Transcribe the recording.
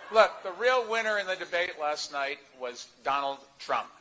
Look, the real winner in the debate last night was Donald Trump.